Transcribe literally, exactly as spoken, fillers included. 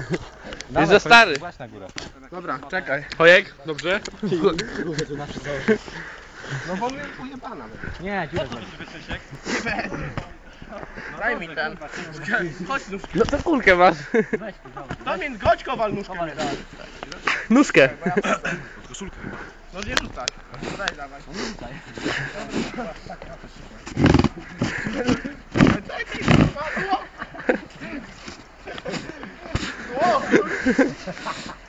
Jest za stary. Dobra, czekaj. Ojek, dobrze? No bo mnie ujebana. Nie, dziurę. Daj mi ten. Chodź nóżkę. No to kulkę masz. Damian, godź kowal nóżkę. Nóżkę. No nie rzucaj. Daj, dawaj. No nie rzucaj. Daj mi, o! O!